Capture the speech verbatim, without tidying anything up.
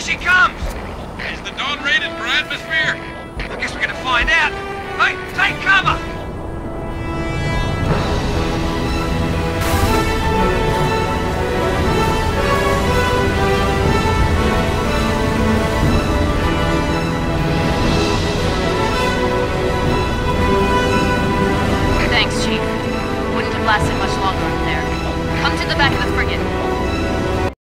she comes! Is the Dawn rated for atmosphere? I guess we're gonna find out. Hey, take cover! Thanks, Chief. Wouldn't have lasted much longer up there. Come to the back of the frigate.